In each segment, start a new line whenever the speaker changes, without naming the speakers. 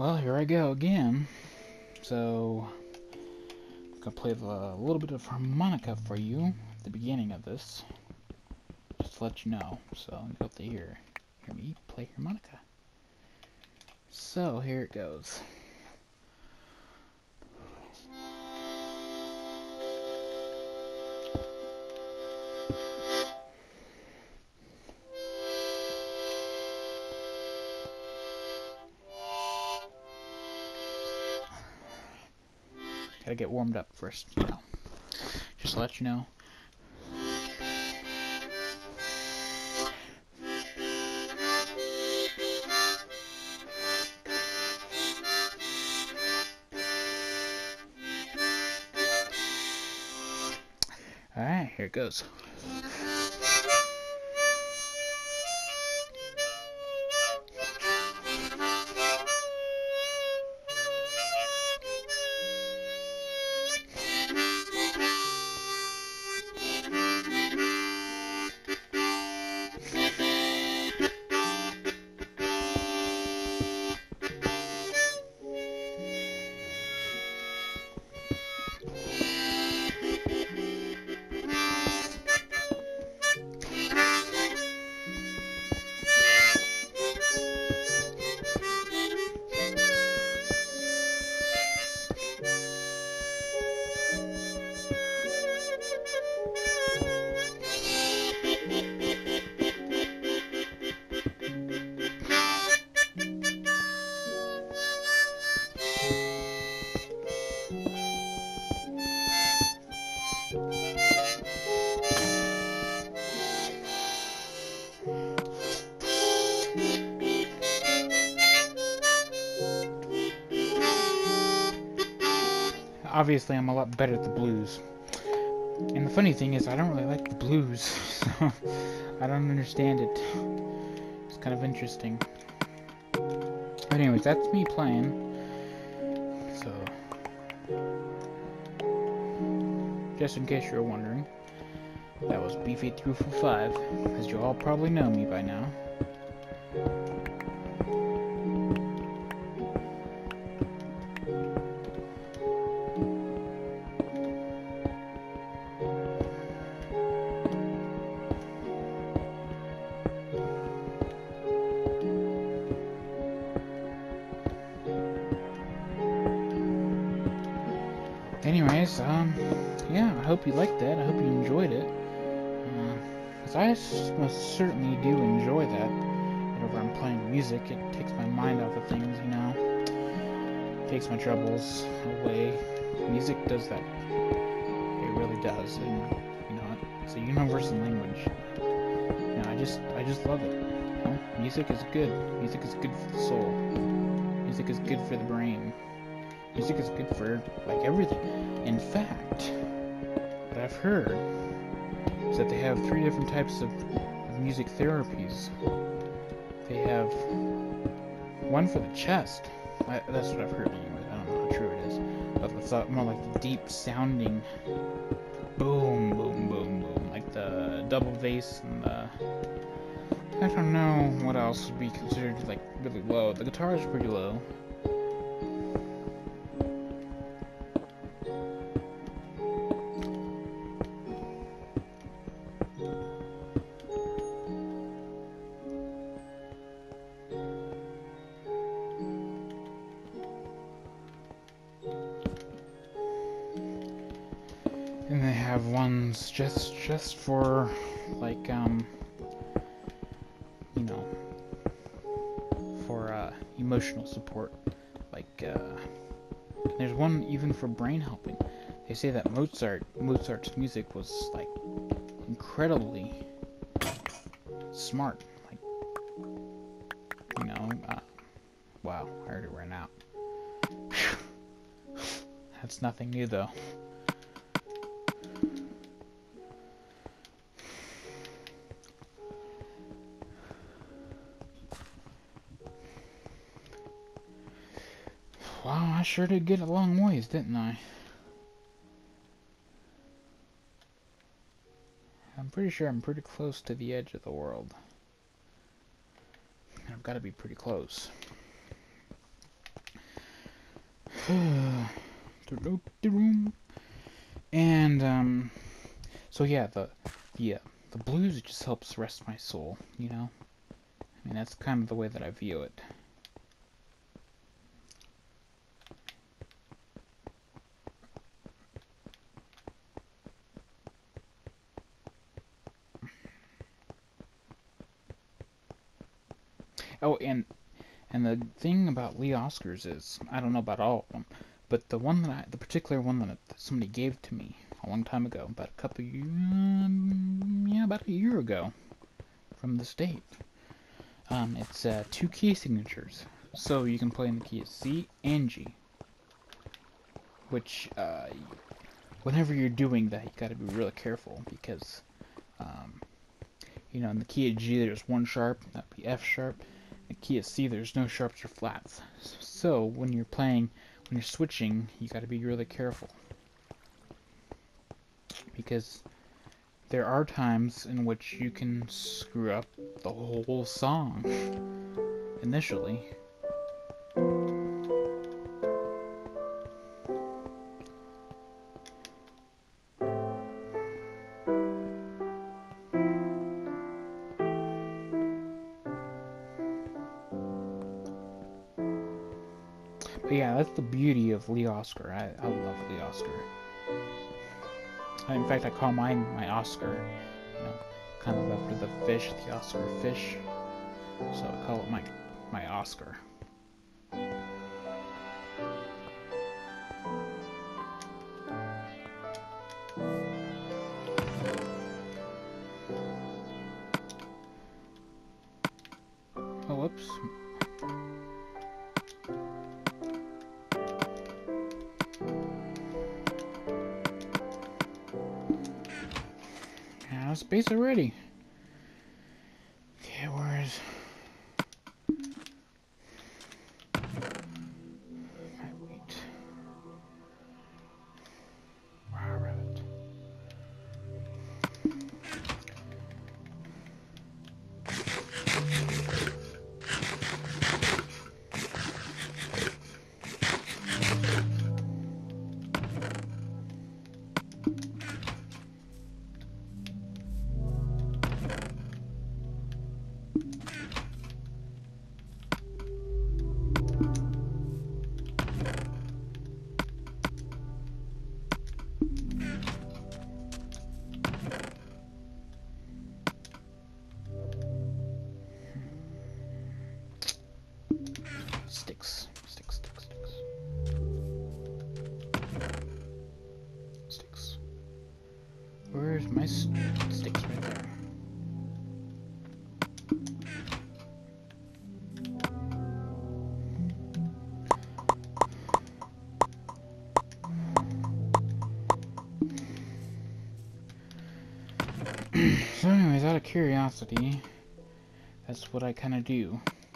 Well, here I go again. So, I'm gonna play a little bit of harmonica for you at the beginning of this, just to let you know. So, you hope to hear me play harmonica. So, here it goes. Gotta get warmed up first, just to let you know. Alright, here it goes. Obviously, I'm a lot better at the blues. And the funny thing is, I don't really like the blues, so I don't understand it. It's kind of interesting. But anyways, that's me playing. So, just in case you're wondering, that was B-5345, as you all probably know me by now. Anyways, yeah, I hope you liked that. I hope you enjoyed it. Because I most certainly do enjoy that. Whenever I'm playing music, it takes my mind off of things, takes my troubles away. Music does that. It really does. And, it's a universal language. I just love it. Music is good. Music is good for the soul. Music is good for the brain. Music is good for, everything. In fact, what I've heard is that they have 3 different types of music therapies. They have one for the chest. That's what I've heard anyways. I don't know how true it is. But it's more like the deep sounding boom, boom, boom, boom. Like the double bass and the... I don't know what else would be considered, really low. The guitar is pretty low. And they have ones just for for emotional support. There's one even for brain helping. They say that Mozart's music was incredibly smart. Wow, I already ran out. That's nothing new though. Wow, I sure did get a long ways, didn't I? I'm pretty sure I'm pretty close to the edge of the world. I've got to be pretty close. And so yeah, the blues just helps rest my soul, you know. I mean, that's kind of the way that I view it. Oh, and the thing about Lee Oscars is, I don't know about all of them, but the particular one that somebody gave to me a long time ago, about about a year ago, from the state. It's 2 key signatures, so you can play in the key of C and G. Which, whenever you're doing that, you gotta be really careful because, in the key of G there's 1 sharp, that'd be F sharp. The key of C, there's no sharps or flats. So when you're switching, you got to be really careful, because there are times in which you can screw up the whole song initially. But yeah, that's the beauty of Lee Oscar. I love Lee Oscar. In fact, I call mine my Oscar. Kind of after the fish, the Oscar fish. So I call it my Oscar. Oh, whoops. Yeah, space already. Okay, where's... Wait. Where are it? Sticks. Where's my sticks right there? So anyways, out of curiosity, that's what I kind of do.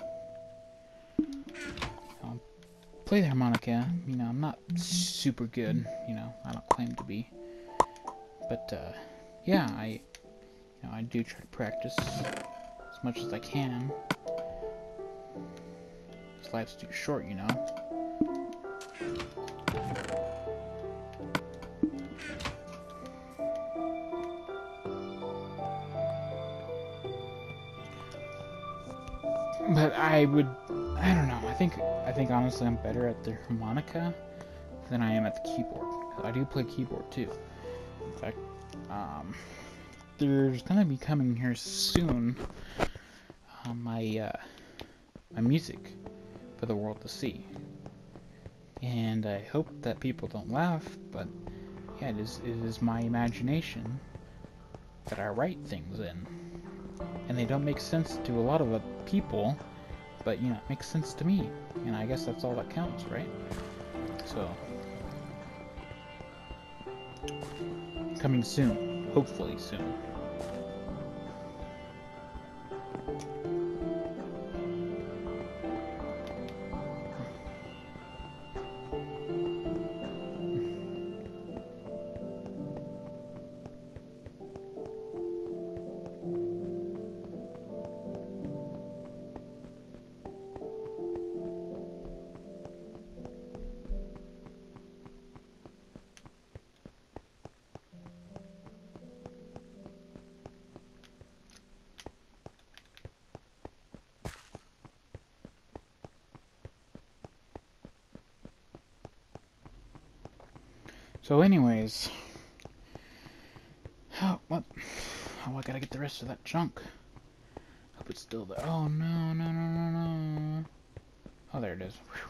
I'll play the harmonica. I'm not super good. I don't claim to be. But yeah, I do try to practice as much as I can. This life's too short, But I don't know. I think honestly I'm better at the harmonica than I am at the keyboard. I do play keyboard too. In fact, there's gonna be coming here soon my music for the world to see, and I hope that people don't laugh. But yeah, it is my imagination that I write things in, and they don't make sense to a lot of people, but it makes sense to me, and I guess that's all that counts, right? So, coming soon, hopefully soon. So anyways, oh, what? Oh, I gotta get the rest of that junk. Hope it's still there. Oh no, no, no, no, no. Oh, there it is. Whew.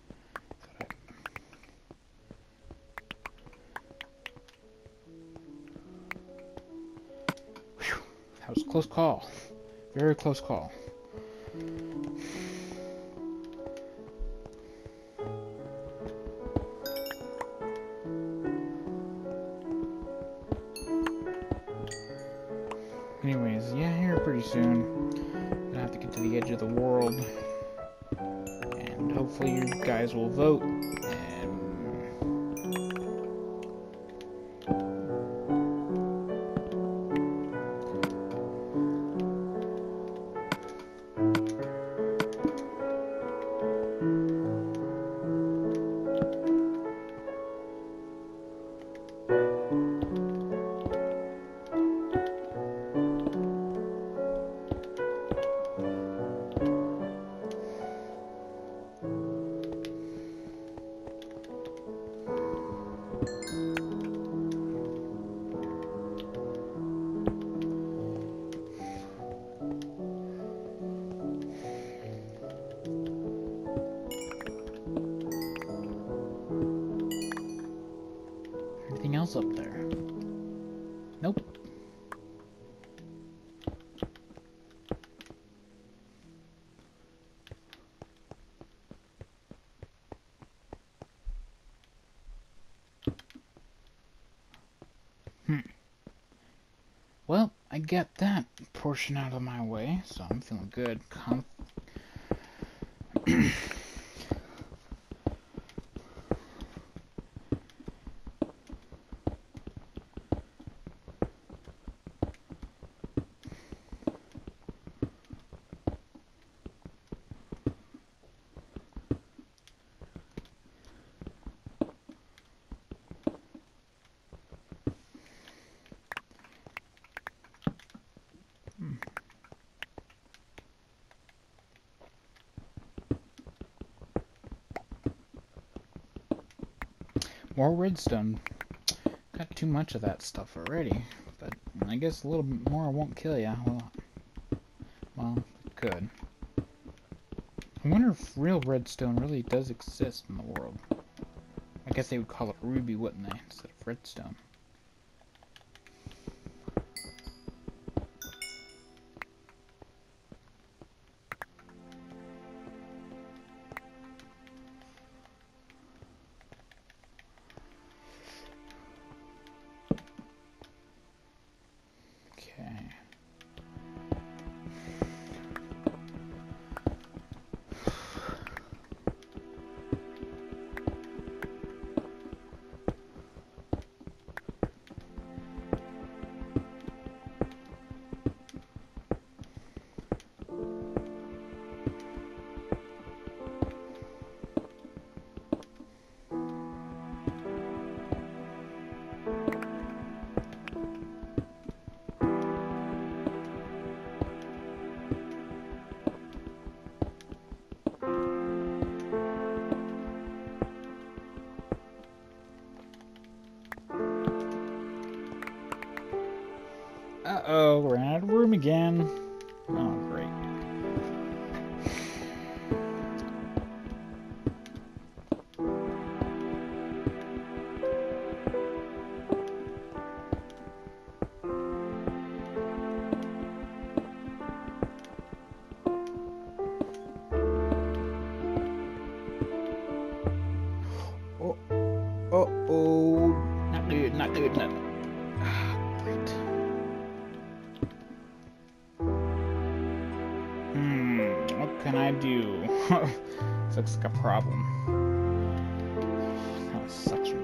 Whew. That was a close call. Very close call. Anyways, yeah, here pretty soon. Gonna have to get to the edge of the world. And hopefully you guys will vote. Anything else up there? Nope. Well, I got that portion out of my way, so I'm feeling good. More redstone. Got too much of that stuff already, but I guess a little bit more won't kill ya. Well, it could. I wonder if real redstone really does exist in the world. I guess they would call it ruby, wouldn't they, instead of redstone. Uh-oh, ran out of room again. Oh, great. Oh, uh-oh. Not good, not good, not good. Great. What can I do? This looks like a problem. That sucks.